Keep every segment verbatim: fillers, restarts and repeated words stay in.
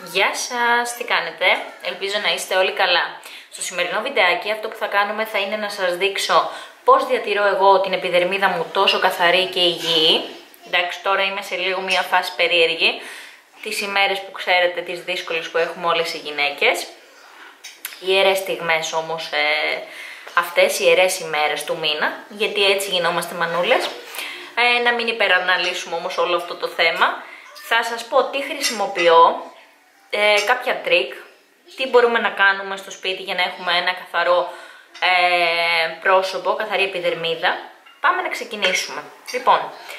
Γεια σας, τι κάνετε, ελπίζω να είστε όλοι καλά. Στο σημερινό βιντεάκι αυτό που θα κάνουμε θα είναι να σας δείξω πώς διατηρώ εγώ την επιδερμίδα μου τόσο καθαρή και υγιή. Εντάξει, τώρα είμαι σε λίγο μια φάση περίεργη, τις ημέρες που ξέρετε, τις δύσκολες που έχουμε όλες οι γυναίκες. Ιερές στιγμές όμως ε, αυτές, οι ιερές ημέρες του μήνα, γιατί έτσι γινόμαστε μανούλες. Ε, να μην υπεραναλύσουμε όμως όλο αυτό το θέμα. Θα σας πω τι χρησιμοποιώ, ε, κάποια τρίκ, τι μπορούμε να κάνουμε στο σπίτι για να έχουμε ένα καθαρό ε, πρόσωπο, καθαρή επιδερμίδα. Πάμε να ξεκινήσουμε. Λοιπόν,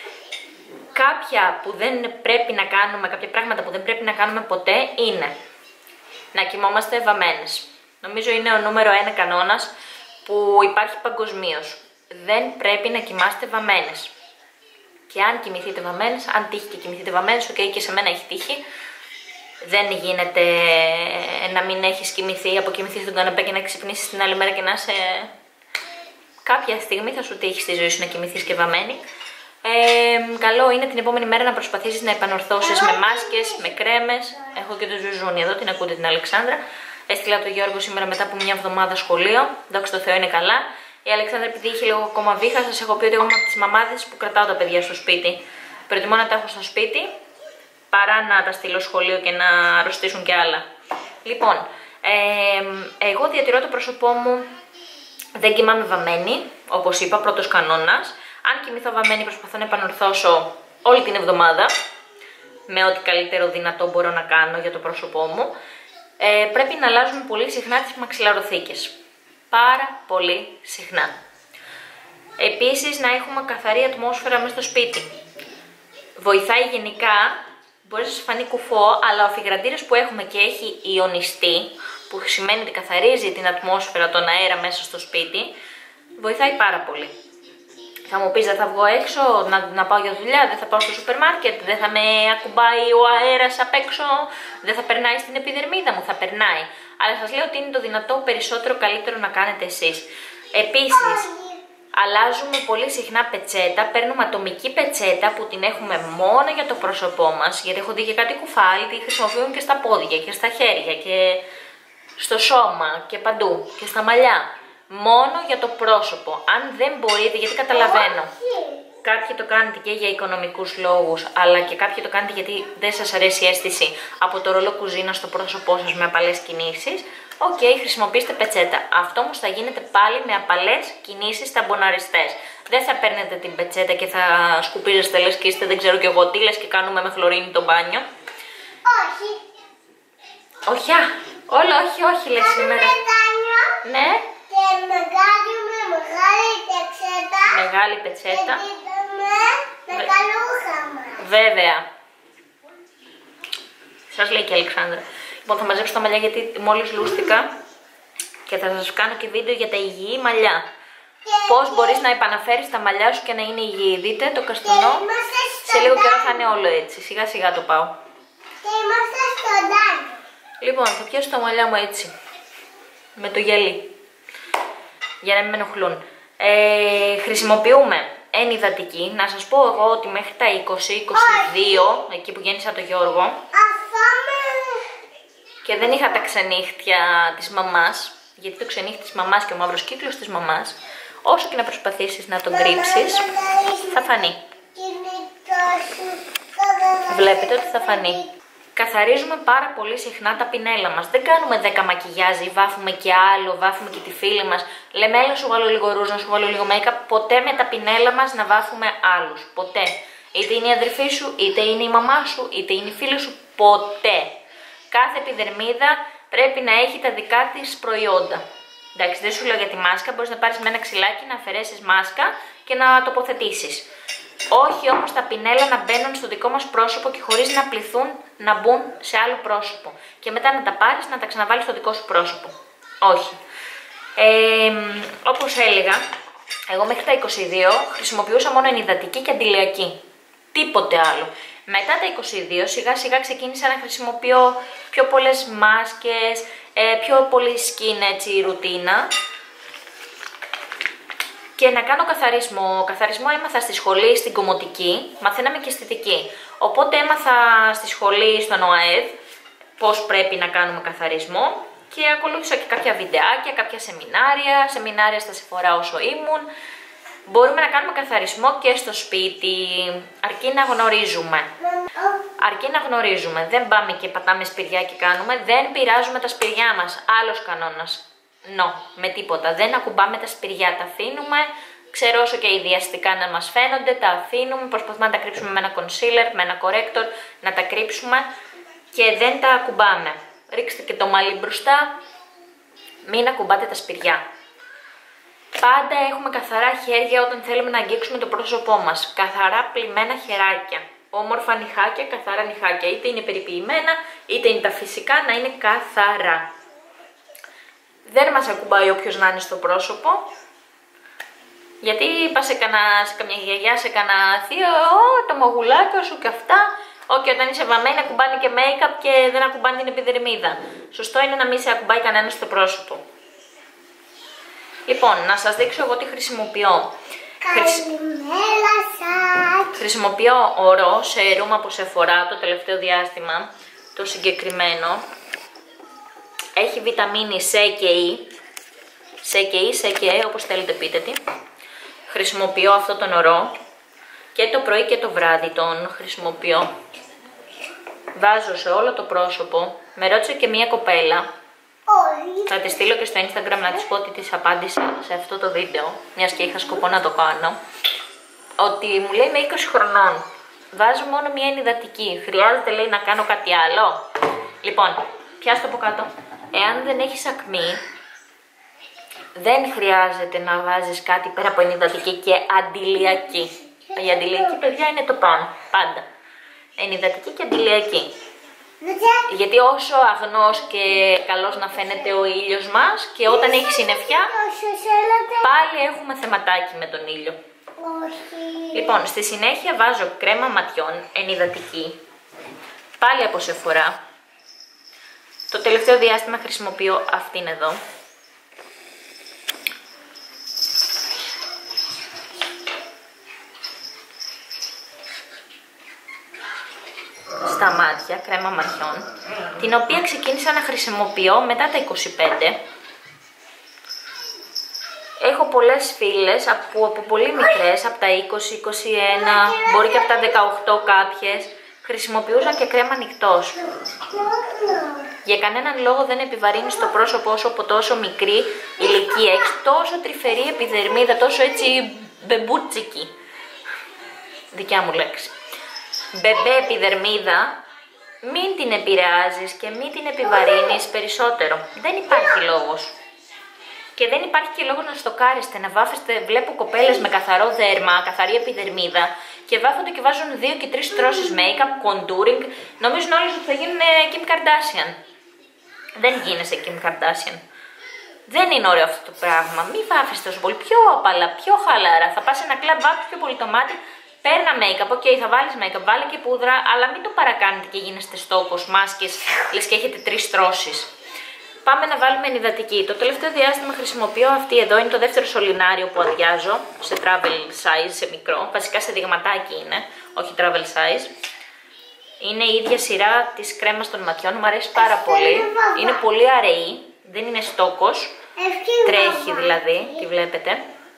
κάποια που δεν πρέπει να κάνουμε, κάποια πράγματα που δεν πρέπει να κάνουμε ποτέ είναι να κοιμόμαστε βαμμένες. Νομίζω είναι ο νούμερο ένα κανόνας που υπάρχει παγκοσμίως. Δεν πρέπει να κοιμάστε βαμμένες. Και αν κοιμηθείτε βαμμένες, αν τύχει και κοιμηθείτε βαμμένες, ok, και σε μένα έχει τύχει. Δεν γίνεται να μην έχεις κοιμηθεί, αποκοιμηθεί στον καναπέ και να ξυπνήσεις την άλλη μέρα και να είσαι. Κάποια στιγμή θα σου τύχει στη ζωή σου να κοιμηθείς και βαμμένη. Ε, καλό είναι την επόμενη μέρα να προσπαθήσεις να επανορθώσεις με μάσκες, με κρέμες. Έχω και το Ζουζούνι εδώ, την ακούτε την Αλεξάνδρα. Έστειλα τον Γιώργο σήμερα μετά από μια εβδομάδα σχολείο. Δόξα τω Θεώ είναι καλά. Η Αλεξάνδρα, επειδή είχε λίγο ακόμα βήχα, σας έχω πει ότι εγώ είμαι από τις μαμάδες που κρατάω τα παιδιά στο σπίτι. Προτιμώ να τα έχω στο σπίτι παρά να τα στείλω σχολείο και να αρρωστήσουν και άλλα. Λοιπόν, ε, εγώ διατηρώ το πρόσωπό μου, δεν κοιμάμαι βαμμένη, όπως είπα, πρώτος κανόνας. Αν κοιμηθώ βαμμένη, προσπαθώ να επανορθώσω όλη την εβδομάδα, με ό,τι καλύτερο δυνατό μπορώ να κάνω για το πρόσωπό μου. Ε, πρέπει να αλλάζουμε πολύ συχνά τις μαξιλαροθήκες. Πάρα πολύ συχνά. Επίσης, να έχουμε καθαρή ατμόσφαιρα μέσα στο σπίτι. Βοηθάει γενικά, μπορεί να σας φανεί κουφό, αλλά ο αφιγραντήρας που έχουμε και έχει ιονιστεί, που σημαίνει ότι καθαρίζει την ατμόσφαιρα, τον αέρα μέσα στο σπίτι, βοηθάει πάρα πολύ. Θα μου πεις, δεν θα βγω έξω να, να πάω για δουλειά, δεν θα πάω στο σούπερ μάρκετ, δεν θα με ακουμπάει ο αέρας απ' έξω, δεν θα περνάει στην επιδερμίδα μου, θα περνάει. Αλλά σας λέω ότι είναι το δυνατό περισσότερο καλύτερο να κάνετε εσείς. Επίσης, αλλάζουμε πολύ συχνά πετσέτα, παίρνουμε ατομική πετσέτα που την έχουμε μόνο για το πρόσωπό μας, γιατί έχω δει και κάτι κουφάλι, τη χρησιμοποιούν και στα πόδια και στα χέρια και στο σώμα και παντού και στα μαλλιά. Μόνο για το πρόσωπο. Αν δεν μπορείτε, γιατί καταλαβαίνω, κάποιοι το κάνετε και για οικονομικούς λόγους, αλλά και κάποιοι το κάνετε γιατί δεν σας αρέσει η αίσθηση από το ρολό κουζίνα στο πρόσωπό σας με απαλές κινήσεις. Οκ, okay, χρησιμοποιήστε πετσέτα. Αυτό όμως θα γίνεται πάλι με απαλές κινήσεις ταμποναριστές. Δεν θα παίρνετε την πετσέτα και θα σκουπίζεστε λες και είστε δεν ξέρω κι εγώ τι, λες και κάνουμε με χλωρίνη το μπάνιο. Όχι. Όχι, α, όλα όχι, όχι λες σήμερα. Ναι. Και μεγάλη με μεγάλη πετσέτα. Μεγάλη πετσέτα. Και με καλούχα μας. Βέβαια. Σας λέει και η Αλεξάνδρα. Λοιπόν, θα μαζέψω τα μαλλιά γιατί μόλις λούστηκα και θα σας κάνω και βίντεο για τα υγιή μαλλιά. Πώς μπορείς να επαναφέρεις τα μαλλιά σου και να είναι υγιή. Δείτε το καστανό, σε λίγο καιρό θα είναι όλο έτσι. Σιγά σιγά το πάω. Και είμαστε στον τάγκο. Λοιπόν, θα πιάσω τα μαλλιά μου έτσι, με το γυαλί, για να μην με ενοχλούν. Ε, χρησιμοποιούμε ενυδατική. Να σας πω εγώ ότι μέχρι τα είκοσι είκοσι δύο, εκεί που γέννησα το Γιώργο, Αφάμε. και δεν είχα τα ξενύχτια της μαμάς, γιατί το ξενύχτη της μαμάς και ο μαύρος κύκλος της μαμάς, όσο και να προσπαθήσεις να τον κρύψεις, θα φανεί. Βλέπετε ότι θα φανεί. Καθαρίζουμε πάρα πολύ συχνά τα πινέλα μας. Δεν κάνουμε δέκα μακιγιάζι, βάφουμε και άλλο, βάφουμε και τη φίλη μας. Λέμε, έλα σου βάλω λίγο ρούζ, να σου βάλω λίγο make-up. Ποτέ με τα πινέλα μας να βάφουμε άλλους. Ποτέ. Είτε είναι η αδερφή σου, είτε είναι η μαμά σου, είτε είναι η φίλη σου. Ποτέ. Κάθε επιδερμίδα πρέπει να έχει τα δικά της προϊόντα. Εντάξει, δεν σου λέω για τη μάσκα, μπορείς να πάρεις με ένα ξυλάκι να αφαιρέσεις μάσκα και να τοποθετήσεις. Όχι όμως τα πινέλα να μπαίνουν στο δικό μας πρόσωπο και χωρίς να πληθούν να μπουν σε άλλο πρόσωπο. Και μετά να τα πάρεις να τα ξαναβάλεις στο δικό σου πρόσωπο. Όχι. Ε, όπως έλεγα, εγώ μέχρι τα είκοσι δύο χρησιμοποιούσα μόνο ενυδατική και αντιλιακή. Τίποτε άλλο. Μετά τα είκοσι δύο σιγά σιγά ξεκίνησα να χρησιμοποιώ πιο πολλές μάσκες, πιο πολύ skin έτσι ρουτίνα. Και να κάνω καθαρισμό. Καθαρισμό έμαθα στη σχολή, στην Κομμωτική, μαθαίναμε και αισθητική. Οπότε έμαθα στη σχολή, στον ΟΑΕΔ, πώς πρέπει να κάνουμε καθαρισμό και ακολούθησα και κάποια βιντεάκια, κάποια σεμινάρια, σεμινάρια στα Sephora όσο ήμουν. Μπορούμε να κάνουμε καθαρισμό και στο σπίτι, αρκεί να γνωρίζουμε. Αρκεί να γνωρίζουμε, δεν πάμε και πατάμε σπηριά και κάνουμε, δεν πειράζουμε τα σπηριά μας, άλλος κανόνας. No, με τίποτα, δεν ακουμπάμε τα σπηριά, τα αφήνουμε, ξέρω όσο και ιδιαστικά να μας φαίνονται, τα αφήνουμε, προσπαθούμε να τα κρύψουμε με ένα concealer, με ένα corrector, να τα κρύψουμε και δεν τα ακουμπάμε. Ρίξτε και το μαλλί μπροστά, μην ακουμπάτε τα σπηριά. Πάντα έχουμε καθαρά χέρια όταν θέλουμε να αγγίξουμε το πρόσωπό μας, καθαρά πλυμμένα χεράκια. Όμορφα νυχάκια, καθαρά νυχάκια, είτε είναι περιποιημένα, είτε είναι τα φυσικά, να είναι καθαρά. Δεν μας ακουμπάει όποιος να είναι στο πρόσωπο, γιατί πας σε, σε καμιά γιαγιά, σε κανένα θείο, το μογουλάκιο σου και αυτά. Όχι, όταν είσαι βαμμένη ακουμπάνε και make-up και δεν ακουμπάνε την επιδερμίδα. Σωστό είναι να μην σε ακουμπάει κανένα στο πρόσωπο. Λοιπόν, να σας δείξω εγώ τι χρησιμοποιώ. Καλημέρα σας. Χρησιμοποιώ ορό σέρουμ από Sephora το τελευταίο διάστημα, το συγκεκριμένο. Έχει βιταμίνη C και E, C και E, C και E, όπως θέλετε πείτε τι. Χρησιμοποιώ αυτό τον ορό και το πρωί και το βράδυ τον χρησιμοποιώ. Βάζω σε όλο το πρόσωπο, με ρώτησε και μία κοπέλα. Όχι. Θα τη στείλω και στο Instagram να της πω ότι της απάντησα σε αυτό το βίντεο, μιας και είχα σκοπό να το κάνω. Ότι μου λέει με είκοσι χρονών, βάζω μόνο μία ενυδατική, χρειάζεται λέει να κάνω κάτι άλλο. Λοιπόν, πιάσ' από κάτω. Εάν δεν έχεις ακμή, δεν χρειάζεται να βάζεις κάτι πέρα από ενυδατική και αντιλιακή. Η αντιλιακή, παιδιά, είναι το πάνω, πάντα. Ενυδατική και αντιλιακή. Γιατί όσο αγνός και καλός να φαίνεται ο ήλιος μας και όταν έχει συννεφιά, πάλι έχουμε θεματάκι με τον ήλιο. Όχι. Λοιπόν, στη συνέχεια βάζω κρέμα ματιών, ενυδατική, πάλι από Sephora. Το τελευταίο διάστημα χρησιμοποιώ αυτήν εδώ. Στα μάτια, κρέμα ματιών, την οποία ξεκίνησα να χρησιμοποιώ μετά τα είκοσι πέντε. Έχω πολλές φίλες από, από πολύ μικρές, από τα είκοσι, είκοσι ένα, μπορεί και από τα δεκαοκτώ κάποιες, χρησιμοποιούσαν και κρέμα νυχτός. Για κανέναν λόγο δεν επιβαρύνεις το πρόσωπό σου από τόσο μικρή ηλικία. Έχεις τόσο τρυφερή επιδερμίδα, τόσο έτσι μπεμπούτσικη. Δικιά μου λέξη. Μπεμπέ επιδερμίδα, μην την επηρεάζεις και μην την επιβαρύνεις περισσότερο. Δεν υπάρχει λόγος. Και δεν υπάρχει και λόγος να στοκάρεστε, να βάφεστε. Βλέπω κοπέλες με καθαρό δέρμα, καθαρή επιδερμίδα και βάφονται και βάζουν δύο και τρεις τρώσεις make-up, contouring. Νομίζουν όλες ότι θα γίνουν Kim Kardashian. Δεν γίνεσαι Kim Kardashian. Δεν είναι ωραίο αυτό το πράγμα. Μην βάφεστε τόσο πολύ. Πιο απαλά, πιο χαλαρά. Θα πας σε ένα κλαμπ, βάφεις πιο πολύ το μάτι. Παίρνα make-up, ok, θα βάλεις make-up, βάλε και πούδρα, αλλά μην το παρακάνετε και γίνεστε στόκος, μάσκες, λες και έχετε τρεις τρώσεις. Πάμε να βάλουμε ενυδατική. Το τελευταίο διάστημα χρησιμοποιώ αυτή εδώ, είναι το δεύτερο σωληνάριο που αδειάζω, σε travel size, σε μικρό, βασικά σε δειγματάκι είναι, όχι travel size. Είναι η ίδια σειρά της κρέμας των ματιών, μου αρέσει πάρα πολύ, είναι πολύ αραιή, δεν είναι στόκος, τρέχει δηλαδή, τη βλέπετε.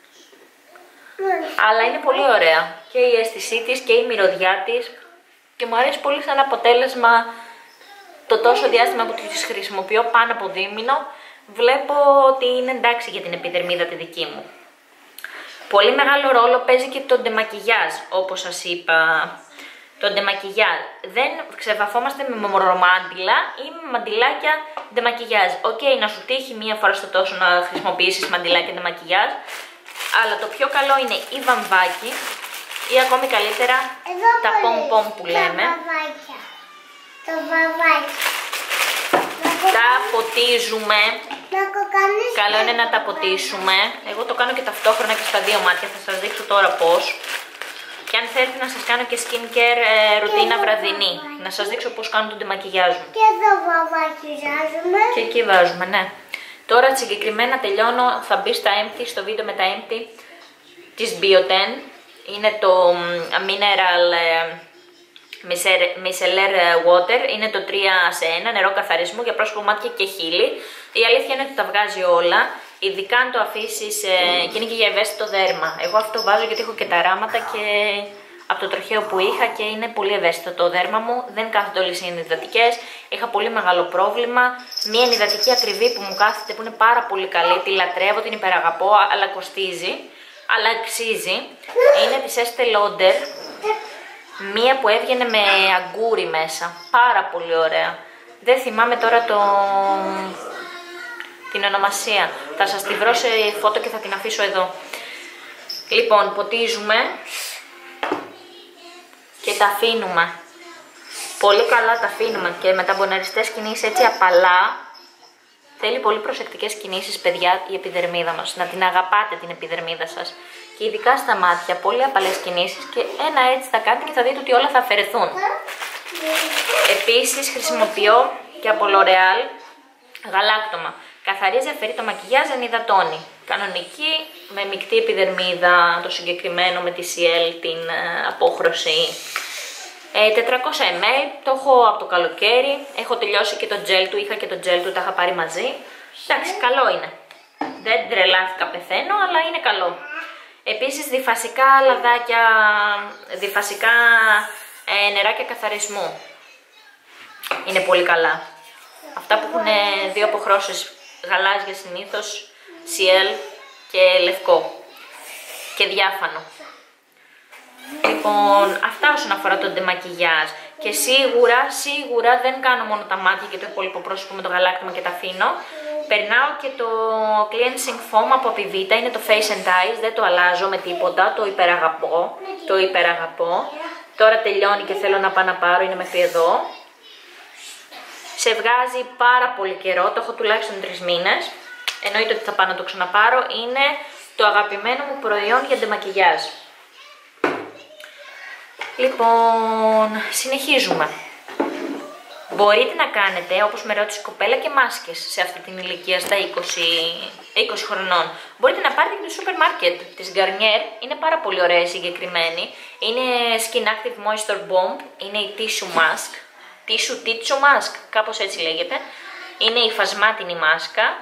Αλλά είναι πολύ ωραία και η αίσθησή της και η μυρωδιά της και μου αρέσει πολύ σαν αποτέλεσμα το τόσο διάστημα που τις χρησιμοποιώ, πάνω από δίμηνο, βλέπω ότι είναι εντάξει για την επιδερμίδα τη δική μου. Πολύ μεγάλο ρόλο παίζει και το ντεμακιγιάζ, όπως σας είπα. Το ντεμακιγιάζ. Δεν ξεβαφόμαστε με μορομάντιλα ή με μαντιλάκια ντεμακιγιάζ. Οκ, okay, να σου τύχει μία φορά στο τόσο να χρησιμοποιήσεις μαντιλάκια ντεμακιγιάζ. Αλλά το πιο καλό είναι η βαμβάκι ή ακόμη καλύτερα εδώ τα πομ-πομ που λέμε. Το βαμβάκι. Τα ποτίζουμε. Καλό είναι να τα ποτίσουμε. Εγώ το κάνω και ταυτόχρονα και στα δύο μάτια. Θα σας δείξω τώρα πώς. Και αν θέλετε να σας κάνω και skincare ε, ρουτίνα βραδινή. Να σας δείξω πώς κάνω τον ντεμακιγιάζ μου. Και εδώ βαμβακιζάζουμε. Και εκεί βάζουμε, ναι. Τώρα συγκεκριμένα τελειώνω, θα μπει στα empty, στο βίντεο με τα empty της Bioten. Είναι το Mineral Micellar Water, είναι το τρία σε ένα, νερό καθαρισμού για πρόσωπο, μάτια και χείλη. Η αλήθεια είναι ότι τα βγάζει όλα, ειδικά αν το αφήσεις ε, και είναι και για ευαίσθητο δέρμα. Εγώ αυτό βάζω γιατί έχω και τα ράματα και από το τροχαίο που είχα και είναι πολύ ευαίσθητο το δέρμα μου. Δεν κάθονται όλες οι ενυδατικές. Είχα πολύ μεγάλο πρόβλημα. Μία ενυδατική ακριβή που μου κάθεται που είναι πάρα πολύ καλή, τη λατρεύω, την υπεραγαπώ, αλλά κοστίζει. Αλλά αξίζει. Είναι της Estee Lauder. Μία που έβγαινε με αγκούρι μέσα. Πάρα πολύ ωραία. Δεν θυμάμαι τώρα το... την ονομασία. Θα σας τη βρω σε φώτο και θα την αφήσω εδώ. Λοιπόν, ποτίζουμε και τα αφήνουμε. Πολύ καλά τα αφήνουμε και με τα μποναριστές κινήσεις έτσι απαλά. Θέλει πολύ προσεκτικές κινήσεις, παιδιά, η επιδερμίδα μας. Να την αγαπάτε την επιδερμίδα σας. Και ειδικά στα μάτια, πολύ απαλές κινήσεις και ένα έτσι θα κάνετε και θα δείτε ότι όλα θα αφαιρεθούν. Επίσης χρησιμοποιώ και από L'Oreal γαλάκτωμα. Καθαρίζει, αφαιρεί το μακιγιάζ, ενυδατώνει. Κανονική, με μεικτή επιδερμίδα, το συγκεκριμένο με τη σι ελ, την ε, απόχρωση. Ε, τετρακόσια μιλιλίτρα, το έχω από το καλοκαίρι, έχω τελειώσει και το τζέλ του, είχα και το τζέλ του, τα είχα πάρει μαζί. Εντάξει, καλό είναι. Δεν τρελάθηκα, πεθαίνω, αλλά είναι καλό. Επίσης διφασικά λαδάκια, διφασικά ε, νεράκια καθαρισμού. Είναι πολύ καλά. Αυτά που έχουν δύο αποχρώσεις, γαλάζια συνήθως, σι ελ και λευκό και διάφανο. Λοιπόν, αυτά όσον αφορά το ντεμακιγιάζ. Και σίγουρα, σίγουρα δεν κάνω μόνο τα μάτια και το υπόλοιπο πρόσωπο με το γαλάκτημα και τα αφήνω. Περνάω και το cleansing foam από Apivita, είναι το Face and Eyes, δεν το αλλάζω με τίποτα, το υπεραγαπώ, το υπεραγαπώ. Τώρα τελειώνει και θέλω να πάω να πάρω, είναι μέχρι εδώ. Σε βγάζει πάρα πολύ καιρό, το έχω τουλάχιστον τρεις μήνες. Εννοείται ότι θα πάω να το ξαναπάρω, είναι το αγαπημένο μου προϊόν για ντεμακιγιάζ. Λοιπόν, συνεχίζουμε. Μπορείτε να κάνετε, όπως με ρώτησε η κοπέλα, και μάσκες σε αυτή την ηλικία, στα είκοσι, είκοσι χρονών. Μπορείτε να πάρετε και το σούπερ μάρκετ της Garnier, είναι πάρα πολύ ωραία η συγκεκριμένη. Είναι Skin Active Moisture Bomb, είναι η Tissue Mask. Tissue Tissue Mask, κάπως έτσι λέγεται. Είναι η φασμάτινη μάσκα.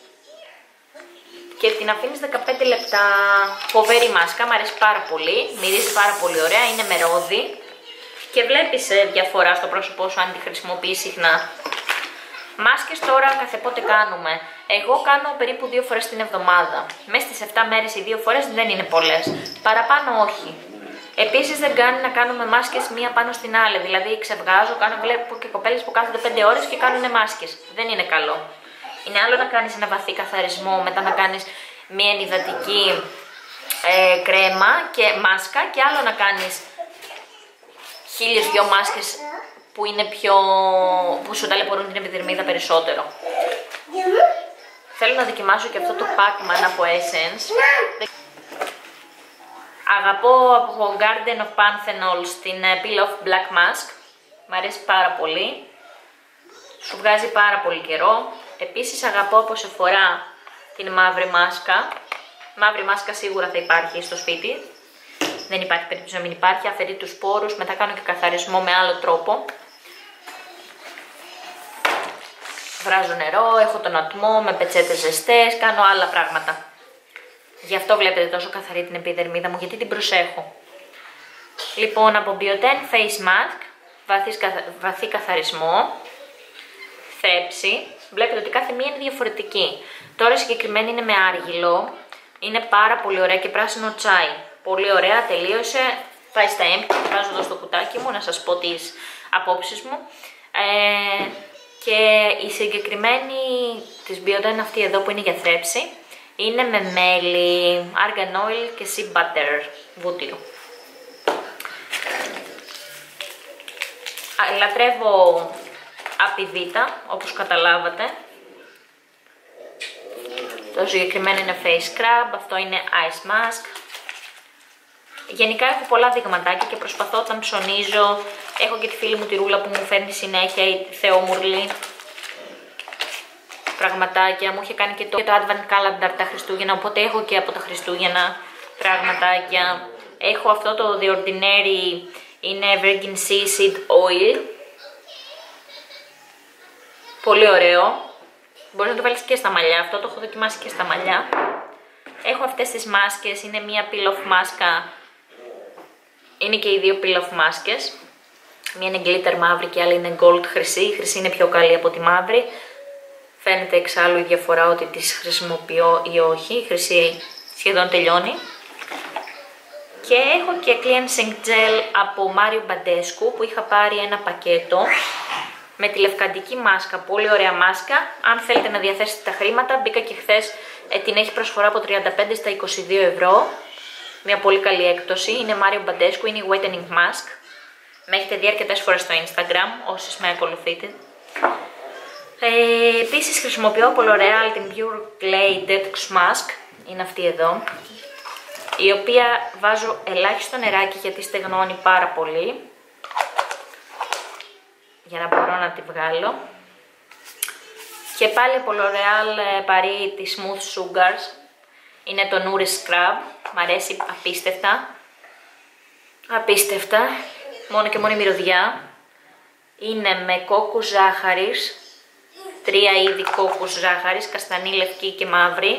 Και την αφήνεις δεκαπέντε λεπτά. Φοβερή μάσκα, μου αρέσει πάρα πολύ, μυρίζει πάρα πολύ ωραία, είναι με ρόδι και βλέπεις διαφορά στο πρόσωπό σου αν τη χρησιμοποιείς συχνά. Μάσκες τώρα κάθε πότε κάνουμε. Εγώ κάνω περίπου δύο φορές την εβδομάδα. Μέσα στις επτά μέρες οι δύο φορές δεν είναι πολλές. Παραπάνω όχι. Επίσης δεν κάνει να κάνουμε μάσκες μία πάνω στην άλλη. Δηλαδή ξεβγάζω, κάνω, βλέπω και κοπέλες που κάθονται πέντε ώρες και κάνουν μάσκες. Δεν είναι καλό. Είναι άλλο να κάνεις ένα βαθύ καθαρισμό, μετά να κάνεις μία ενυδατική ε, κρέμα και μάσκα και άλλο να κάνεις χίλιες δυο μάσκες που, είναι πιο, που σου ταλαιπωρούν την επιδερμίδα περισσότερο. Θέλω να δοκιμάσω και αυτό το Pacman από Essence. Αγαπώ από Garden of Panthenol στην Peel Off Black Mask. Μ' αρέσει πάρα πολύ. Σου βγάζει πάρα πολύ καιρό. Επίσης αγαπώ από Sephora την μαύρη μάσκα. Μαύρη μάσκα σίγουρα θα υπάρχει στο σπίτι. Δεν υπάρχει περίπτωση να μην υπάρχει. Αφαιρεί τους σπόρους. Μετά κάνω και καθαρισμό με άλλο τρόπο. Βράζω νερό, έχω τον ατμό με πετσέτες ζεστές. Κάνω άλλα πράγματα. Γι' αυτό βλέπετε τόσο καθαρή την επιδερμίδα μου, γιατί την προσέχω. Λοιπόν, από Bioten Face Mask, βαθύ καθαρισμό, θέψη. Βλέπετε ότι κάθε μία είναι διαφορετική. Τώρα συγκεκριμένη είναι με άργυλο. Είναι πάρα πολύ ωραία και πράσινο τσάι. Πολύ ωραία, τελείωσε. Πάει στα έμπτη, βάζω εδώ στο κουτάκι μου να σας πω τις απόψεις μου. Ε, και η συγκεκριμένη της Bioten αυτή εδώ που είναι για θρέψη, είναι με μέλι, argan oil και sea butter, βούτυρο. Λατρεύω Apivita, όπως καταλάβατε. Το συγκεκριμένο είναι face scrub, αυτό είναι ice mask. Γενικά έχω πολλά δειγματάκια και προσπαθώ όταν ψωνίζω. Έχω και τη φίλη μου τη Ρούλα που μου φέρνει συνέχεια, η Θεόμουρλη. Πραγματάκια, μου είχε κάνει και το, το Advent Calendar τα Χριστούγεννα, οπότε έχω και από τα Χριστούγεννα πραγματάκια. Έχω αυτό το The Ordinary Είναι Virgin Sea Seed Oil. Πολύ ωραίο. Μπορείς να το βάλεις και στα μαλλιά, αυτό το έχω δοκιμάσει και στα μαλλιά. Έχω αυτές τις μάσκες, είναι μία peel-off μάσκα. Είναι και οι δύο peel-off μάσκες. Μία είναι glitter μαύρη και άλλη είναι gold χρυσή. Η χρυσή είναι πιο καλή από τη μαύρη. Φαίνεται εξάλλου η διαφορά ότι τις χρησιμοποιώ ή όχι. Η χρυσή σχεδόν τελειώνει. Και έχω και cleansing gel από Mario Badescu που είχα πάρει ένα πακέτο με τη λευκαντική μάσκα. Πολύ ωραία μάσκα. Αν θέλετε να διαθέσετε τα χρήματα, μπήκα και χθες, ε, την έχει προσφορά από τριάντα πέντε στα είκοσι δύο ευρώ. Μια πολύ καλή έκπτωση. Είναι Mario Badescu, είναι η whitening mask. Με έχετε δει αρκετές φορές στο Instagram, όσες με ακολουθείτε. Ε, επίσης χρησιμοποιώ από L'Oreal την Pure Clay Detox Mask. Είναι αυτή εδώ. Η οποία βάζω ελάχιστο νεράκι γιατί στεγνώνει πάρα πολύ. Για να μπορώ να τη βγάλω. Και πάλι από L'Oreal Paris τη Smooth Sugars. Είναι το Nourish Scrub. Μ' αρέσει απίστευτα. Απίστευτα. Μόνο και μόνο η μυρωδιά. Είναι με κόκκους ζάχαρης. Τρία είδη κόκκους ζάχαρης. Καστανή, λευκή και μαύρη.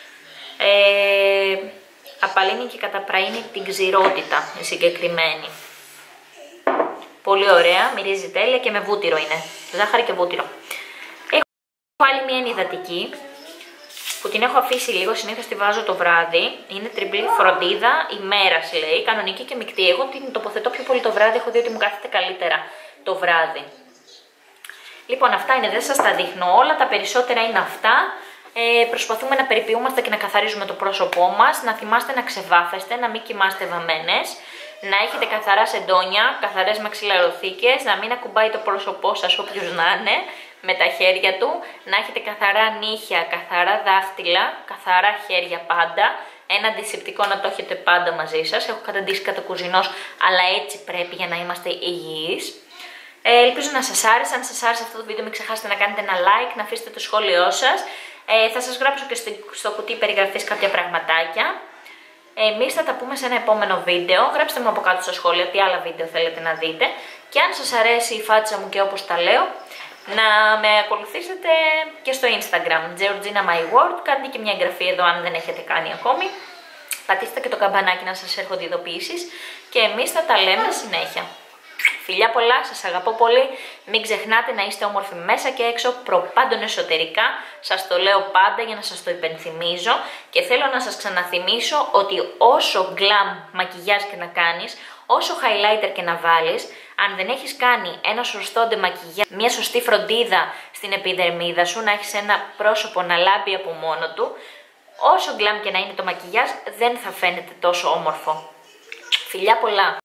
Ε, απαλύνει και καταπραίνει την ξηρότητα η συγκεκριμένη. Πολύ ωραία, μυρίζει τέλεια και με βούτυρο είναι. Ζάχαρη και βούτυρο. Έχω άλλη μια ενυδατική που την έχω αφήσει λίγο, συνήθως τη βάζω το βράδυ. Είναι τριπλή φροντίδα ημέρας λέει, κανονική και μεικτή. Εγώ την τοποθετώ πιο πολύ το βράδυ, έχω δει ότι μου κάθεται καλύτερα το βράδυ. Λοιπόν, αυτά είναι, δεν σας τα δείχνω όλα, τα περισσότερα είναι αυτά. Ε, προσπαθούμε να περιποιούμαστε και να καθαρίζουμε το πρόσωπό μας, να θυμάστε να ξεβάφεστε, να μην κοιμάστε βαμμένες, να έχετε καθαρά σεντόνια, καθαρές μαξιλαροθήκες, να μην ακουμπάει το πρόσωπό σας όποιος να είναι με τα χέρια του, να έχετε καθαρά νύχια, καθαρά δάχτυλα, καθαρά χέρια πάντα, ένα αντισηπτικό να το έχετε πάντα μαζί σας. Έχω καταντήσει κατά κουζινός, αλλά έτσι πρέπει για να είμαστε υγιείς. Ε, ελπίζω να σας άρεσε. Αν σας άρεσε αυτό το βίντεο, μην ξεχάσετε να κάνετε ένα like, να αφήσετε το σχόλιο σας. Ε, θα σας γράψω και στο, στο κουτί περιγραφής κάποια πραγματάκια. Εμείς θα τα πούμε σε ένα επόμενο βίντεο. Γράψτε μου από κάτω στα σχόλια τι άλλα βίντεο θέλετε να δείτε. Και αν σας αρέσει η φάτσα μου και όπως τα λέω, να με ακολουθήσετε και στο Instagram, Georgina My World. Κάντε και μια εγγραφή εδώ αν δεν έχετε κάνει ακόμη. Πατήστε και το καμπανάκι να σας έρχονται ειδοποιήσεις. Και εμείς θα τα λέμε συνέχεια. Φιλιά πολλά, σας αγαπώ πολύ. Μην ξεχνάτε να είστε όμορφοι μέσα και έξω, προπάντων εσωτερικά. Σας το λέω πάντα για να σας το υπενθυμίζω. Και θέλω να σας ξαναθυμίσω ότι όσο glam μακιγιάζ και να κάνεις, όσο highlighter και να βάλεις, αν δεν έχεις κάνει ένα σωστό ντεμακιγιάζ, μια σωστή φροντίδα στην επιδερμίδα σου, να έχεις ένα πρόσωπο να λάμπει από μόνο του, όσο glam και να είναι το μακιγιάζ, δεν θα φαίνεται τόσο όμορφο. Φιλιά πολλά!